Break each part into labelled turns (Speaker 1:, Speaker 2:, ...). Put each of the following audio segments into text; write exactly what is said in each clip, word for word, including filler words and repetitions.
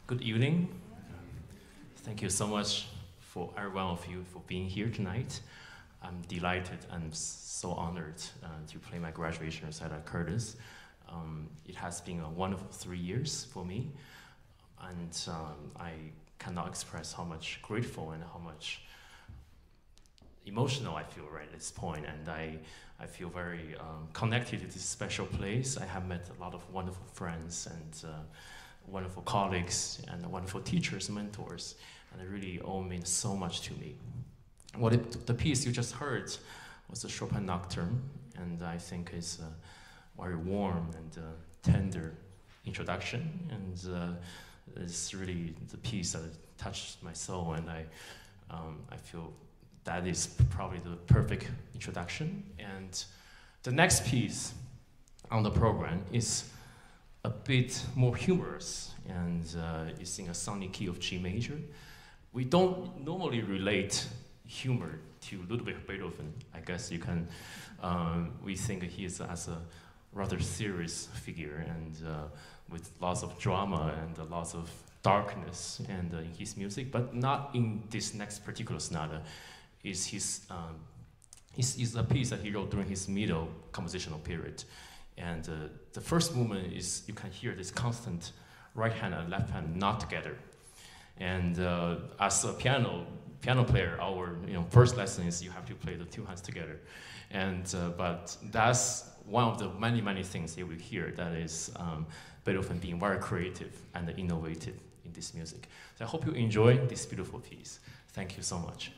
Speaker 1: Good evening. Thank you so much for every one of you for being here tonight. I'm delighted and so honored uh, to play my graduation recital at Curtis. Um, it has been a wonderful three years for me, and um, I cannot express how much grateful and how much emotional I feel right at this point, and I, I feel very um, connected to this special place. I have met a lot of wonderful friends and uh, wonderful colleagues and wonderful teachers, mentors, and they really all mean so much to me. What it, the piece you just heard was the Chopin Nocturne, and I think it's a very warm and uh, tender introduction, and uh, it's really the piece that touched my soul, and I, um, I feel that is probably the perfect introduction. And the next piece on the program is a bit more humorous, and uh, it's in a sunny key of G major. We don't normally relate humor to Ludwig Beethoven. I guess you can, um, we think he is as a rather serious figure, and uh, with lots of drama and lots of darkness and uh, in his music, but not in this next particular sonata. Is his, um, is, is a piece that he wrote during his middle compositional period. And uh, the first movement is, you can hear this constant right hand and left hand not together. And uh, as a piano piano player, our you know, first lesson is you have to play the two hands together. And, uh, but that's one of the many, many things you will hear that is um, Beethoven being very creative and innovative in this music. So I hope you enjoy this beautiful piece. Thank you so much.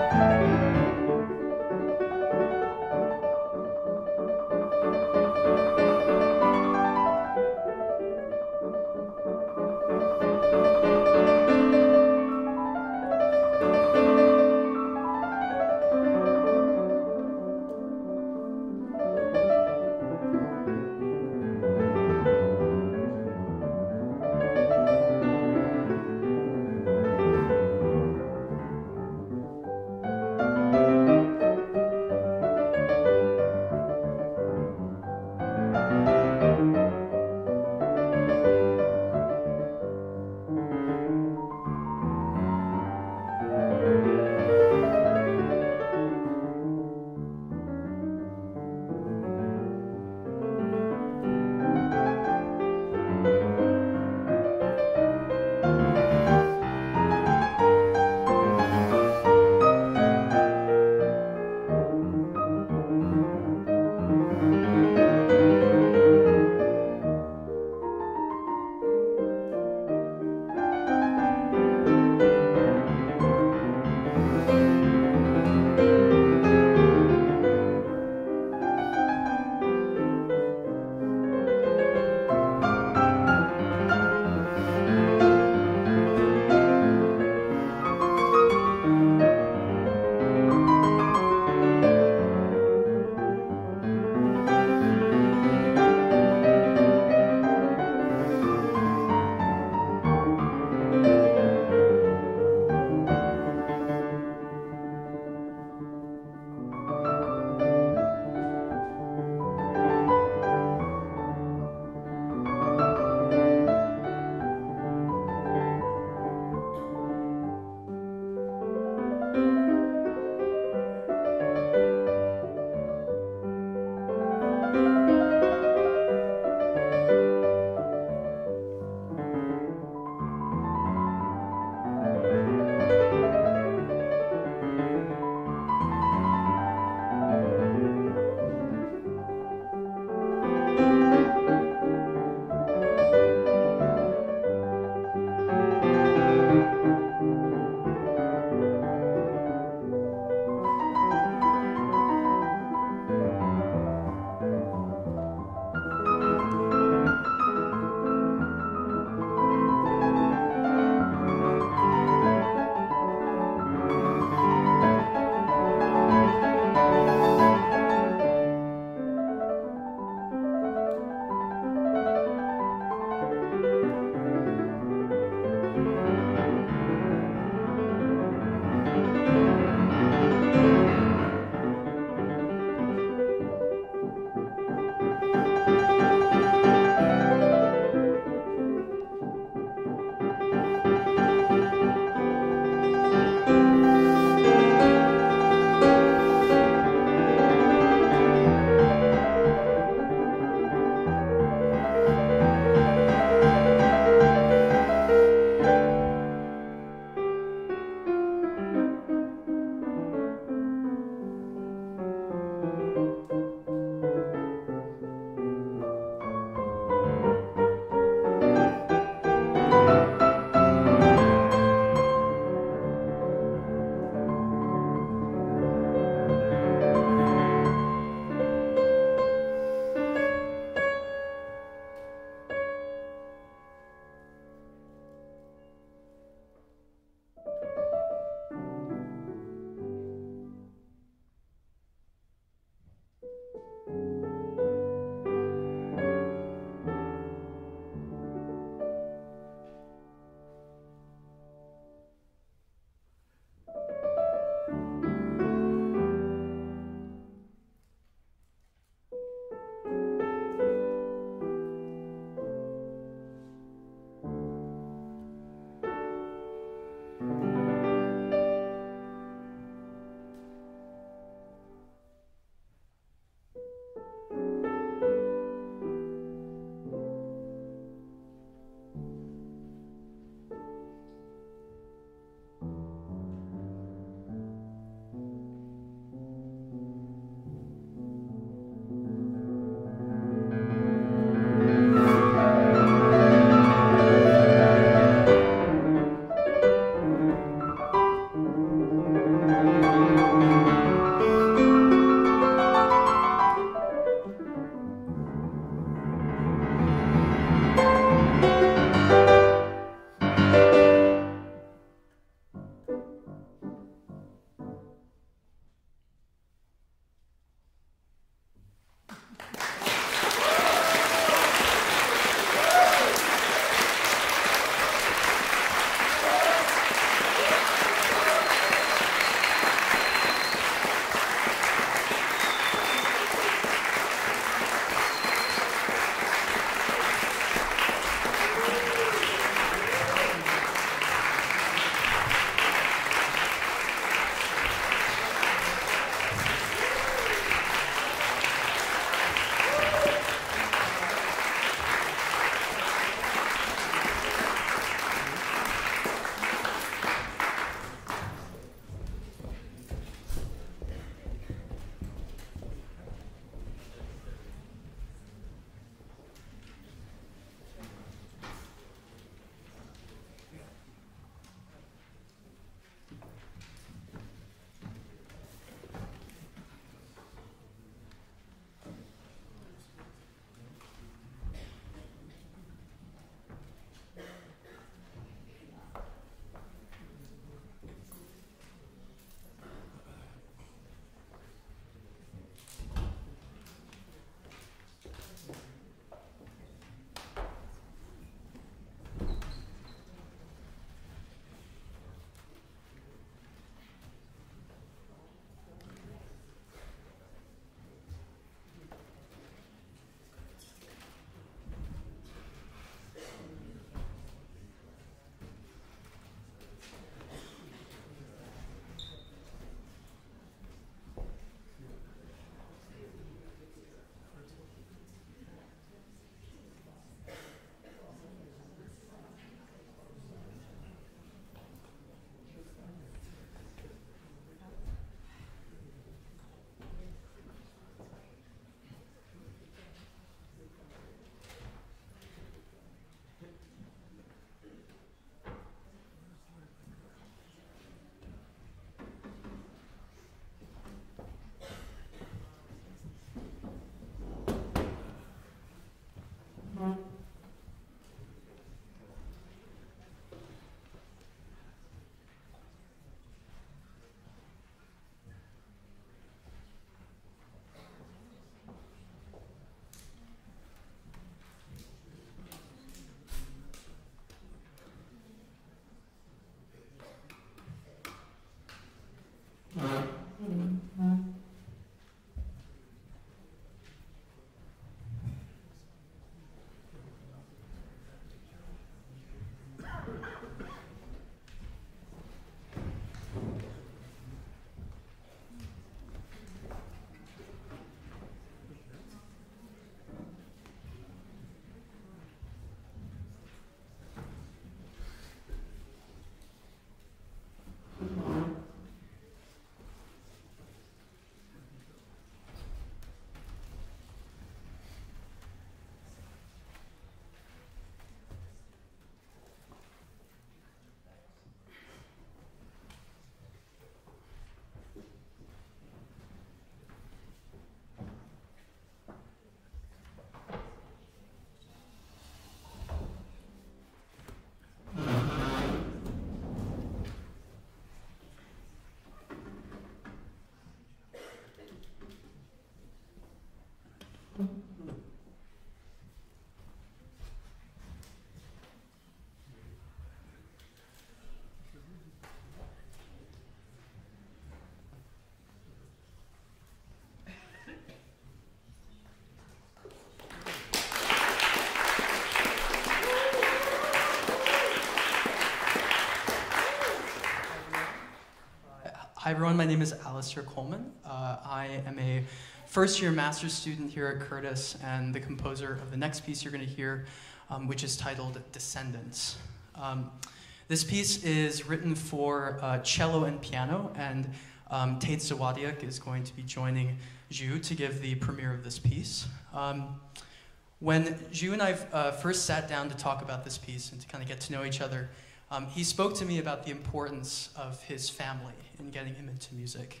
Speaker 2: Hi everyone, my name is Alistair Coleman. Uh, I am a first year master's student here at Curtis and the composer of the next piece you're going to hear, um, which is titled Descendants. Um, this piece is written for uh, cello and piano, and um, Tate Zawadiuk is going to be joining Zhu to give the premiere of this piece. Um, when Zhu and I uh, first sat down to talk about this piece and to kind of get to know each other, Um, he spoke to me about the importance of his family in getting him into music.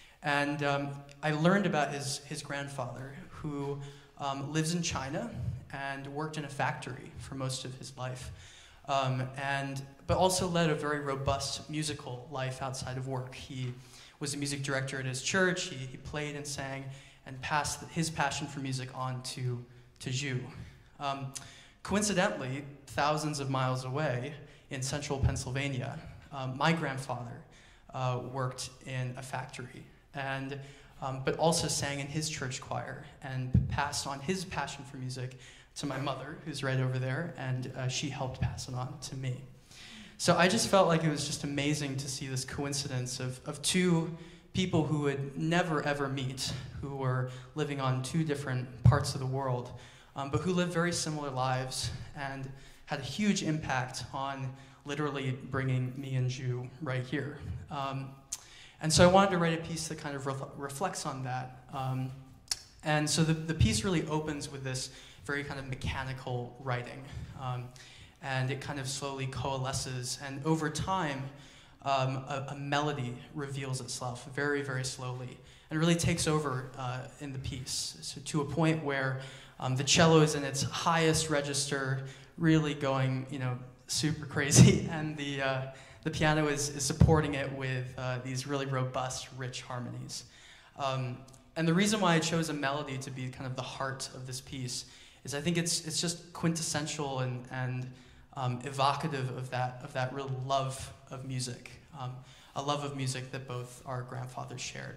Speaker 2: And um, I learned about his, his grandfather, who um, lives in China and worked in a factory for most of his life, um, and, but also led a very robust musical life outside of work. He was a music director at his church, he, he played and sang, and passed his passion for music on to, to Zhu. Um, coincidentally, thousands of miles away, in central Pennsylvania, um, my grandfather uh, worked in a factory, and, um, but also sang in his church choir and passed on his passion for music to my mother, who's right over there, and uh, she helped pass it on to me. So I just felt like it was just amazing to see this coincidence of, of two people who would never ever meet, who were living on two different parts of the world, um, but who lived very similar lives and had a huge impact on literally bringing me and Zhu right here. Um, and so I wanted to write a piece that kind of re reflects on that. Um, and so the, the piece really opens with this very kind of mechanical writing. Um, and it kind of slowly coalesces, and over time, um, a, a melody reveals itself very, very slowly, and really takes over uh, in the piece. So to a point where um, the cello is in its highest register, really going, you know, super crazy, and the uh, the piano is, is supporting it with uh, these really robust, rich harmonies. Um, and the reason why I chose a melody to be kind of the heart of this piece is I think it's it's just quintessential and and um, evocative of that of that real love of music, um, a love of music that both our grandfathers shared.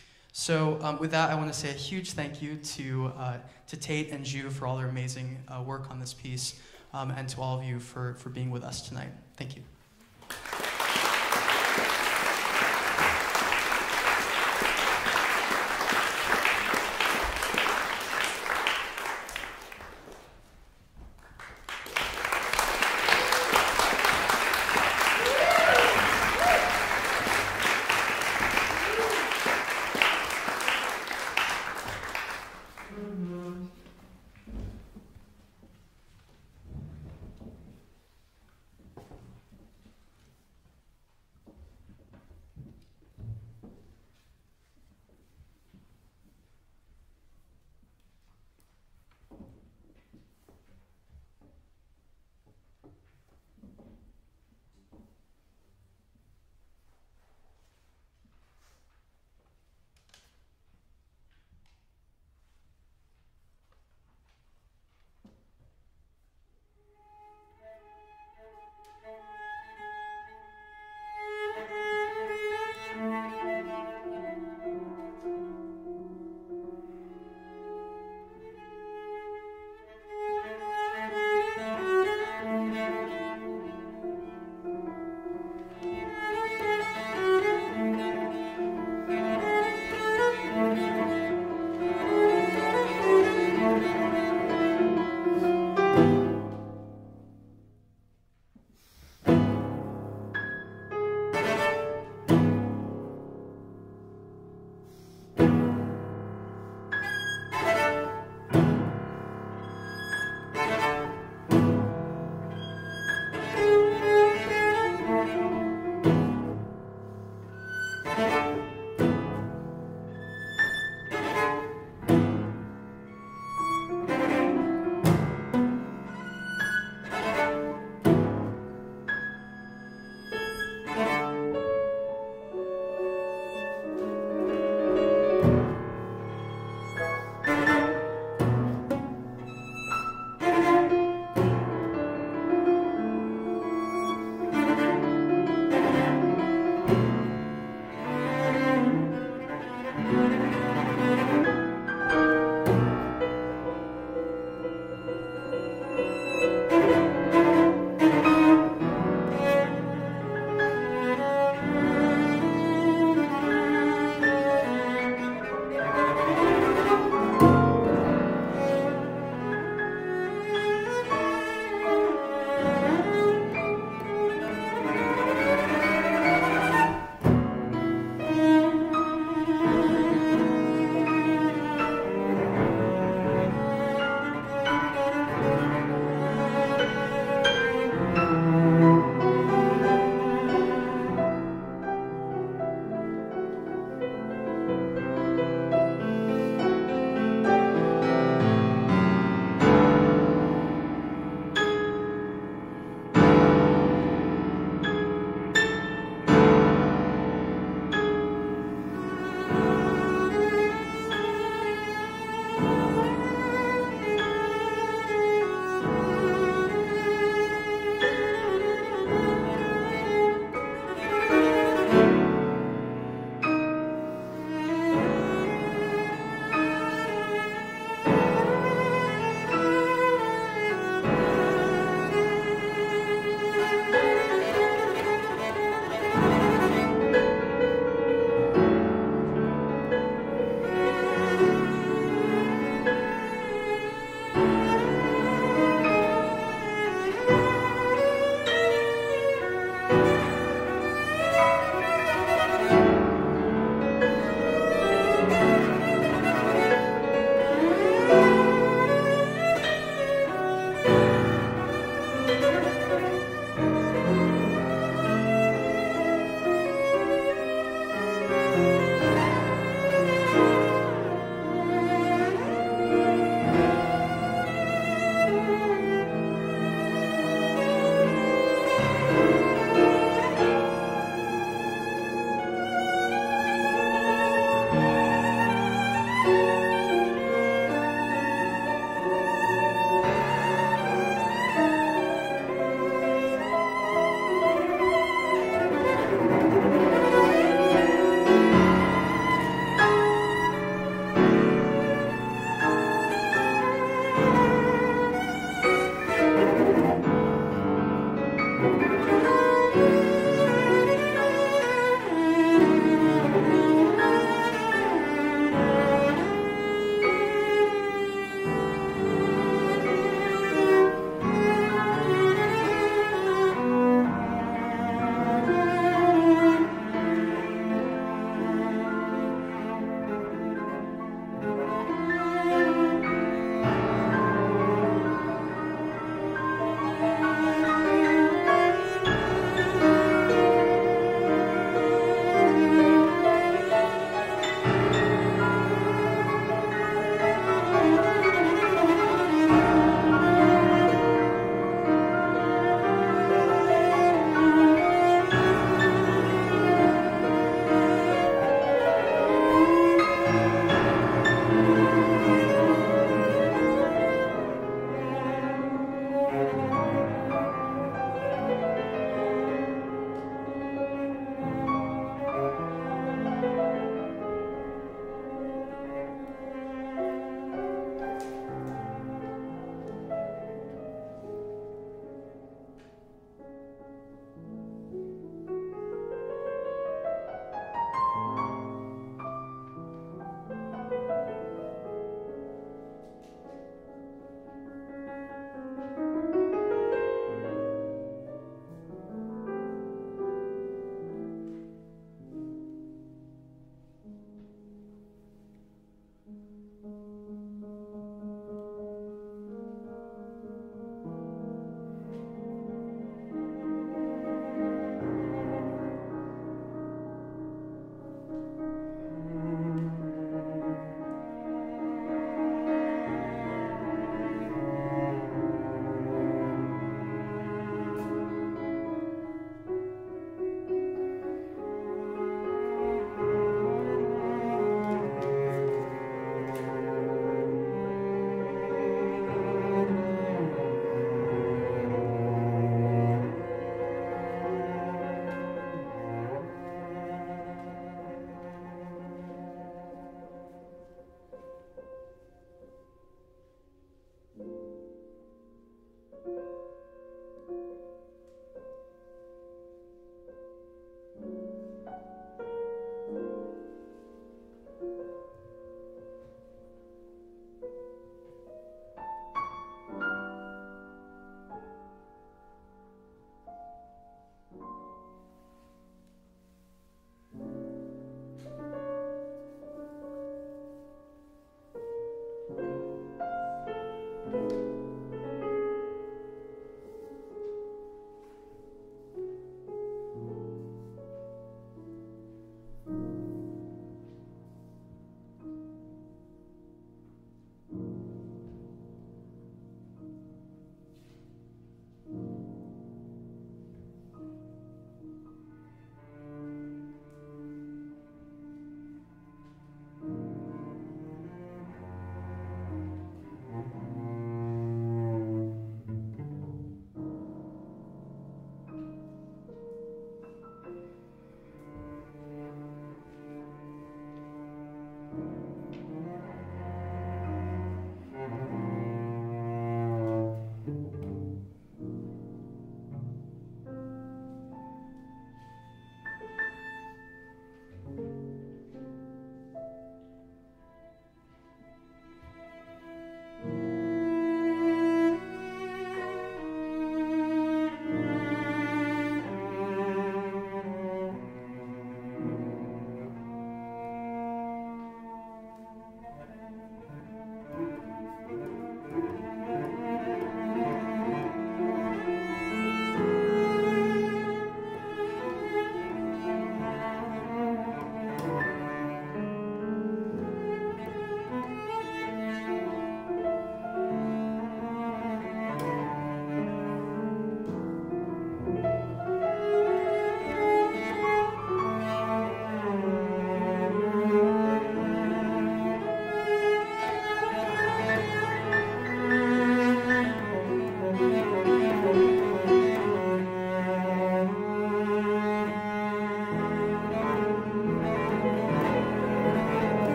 Speaker 2: So um, with that, I want to say a huge thank you to uh, to Tate and Zhu for all their amazing uh, work on this piece. Um, and to all of you for, for being with us tonight. Thank you.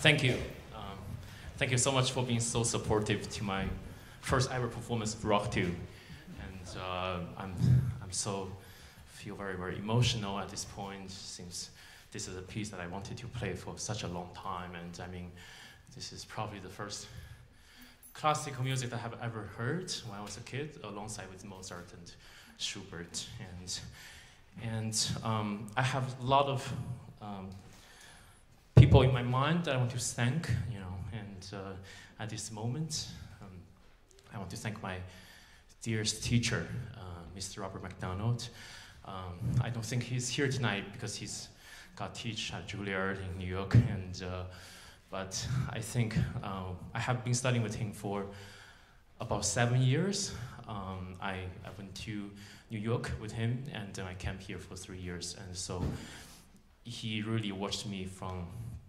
Speaker 1: Thank you. Um, thank you so much for being so supportive to my first ever performance of Rock two. And uh, I'm, I'm so, feel very, very emotional at this point, since this is a piece that I wanted to play for such a long time. And I mean, this is probably the first classical music that I have ever heard when I was a kid, alongside with Mozart and Schubert. And, and um, I have a lot of um, people in my mind that I want to thank, you know, and uh, at this moment, um, I want to thank my dearest teacher, uh, Mister Robert McDonald. Um, I don't think he's here tonight because he's got teach at Juilliard in New York, and uh, but I think uh, I have been studying with him for about seven years. Um, I, I went to New York with him, and then I camped here for three years, and so he really watched me from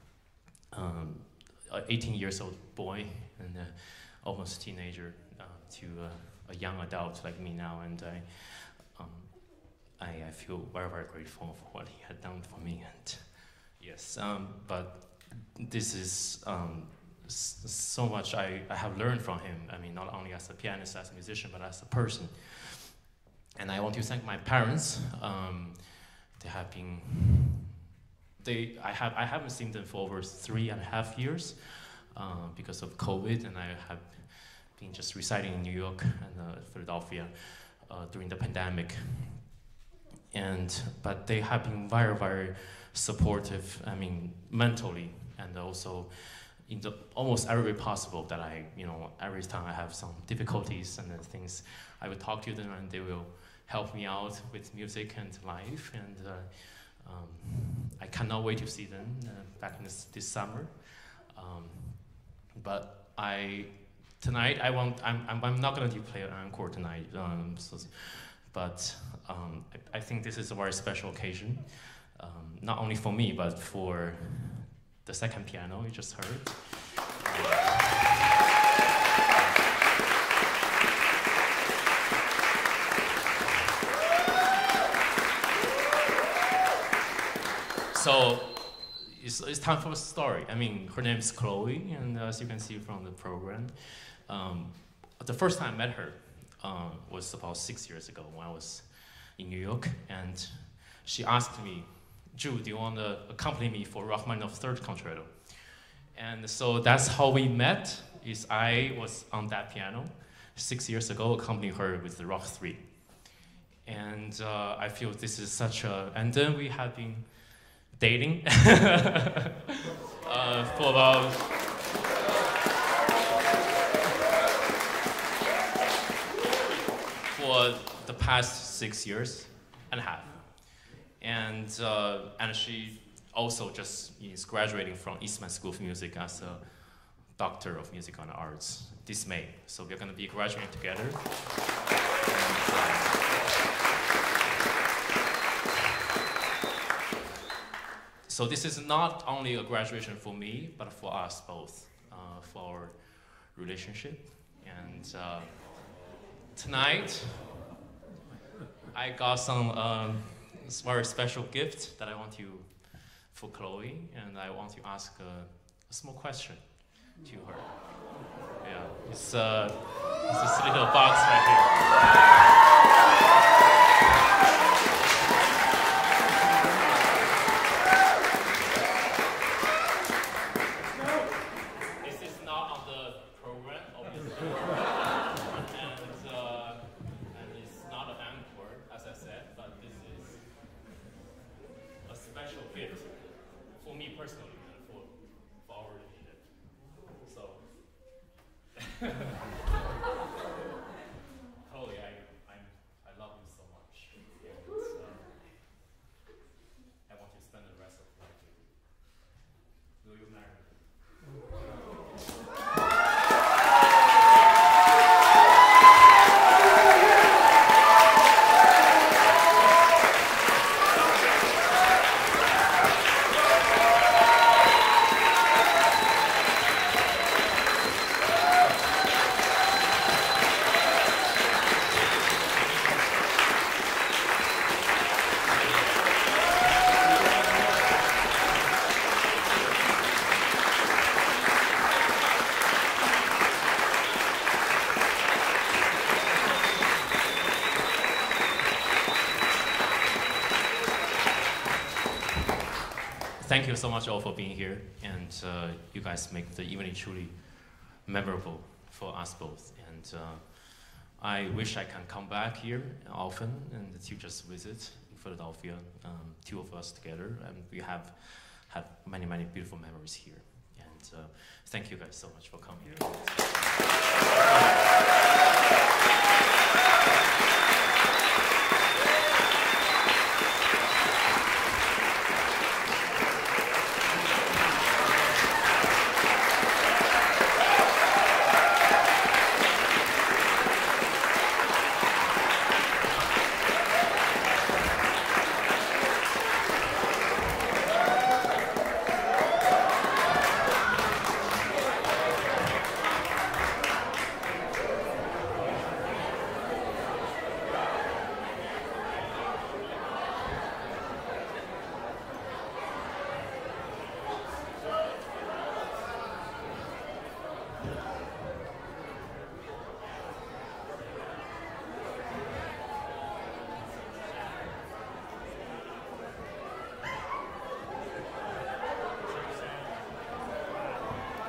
Speaker 1: um, an eighteen years old boy and uh, almost teenager uh, to uh, a young adult like me now, and I, um, I, I feel very, very grateful for what he had done for me. And yes, um, but this is um, s so much I, I have learned from him. I mean, not only as a pianist, as a musician, but as a person. And I want to thank my parents. Um, they have been, they, I, have, I haven't seen them for over three and a half years uh, because of COVID, and I have been just residing in New York and uh, Philadelphia uh, during the pandemic. And, but they have been very, very supportive, I mean, mentally, and also in the almost every way possible that I, you know, every time I have some difficulties and things, I will talk to them and they will help me out with music and life. And uh, um, I cannot wait to see them uh, back in this, this summer. Um, but I, tonight I want, I'm, I'm, I'm not going to play an encore tonight, um, so, but um, I, I think this is a very special occasion. Um, not only for me, but for the second piano you just heard. So it's, it's time for a story. I mean, her name is Chloe, and as you can see from the program, um, the first time I met her uh, was about six years ago when I was in New York, and she asked me, Zhu, do you want to accompany me for Rachmaninoff third concerto? And so that's how we met, is I was on that piano six years ago, accompanying her with the Rock three. And uh, I feel this is such a, and then we have been dating uh, for about, for the past six years and a half. And, uh, and she also just is graduating from Eastman School of Music as a Doctor of Music and Arts this May. So we're going to be graduating together. And, uh, so this is not only a graduation for me, but for us both, uh, for our relationship. And uh, tonight, I got some um, it's a very special gift that I want to, for Chloe, and I want to ask a, a small question to her. Yeah, it's, uh, it's this little box right here. This is not on the program, obviously. and, uh, and it's not an encore, as I said, but this is a special gift for me personally and for, for our relationship. So, Chloe, I, I, I love you so much. And, uh, I want to spend the rest of life with you. Will you marry me? thank you so much all for being here, and uh, you guys make the evening truly memorable for us both. And uh, I wish I can come back here often and to just visit in Philadelphia, um, two of us together, and we have had many, many beautiful memories here. And uh, thank you guys so much for coming here.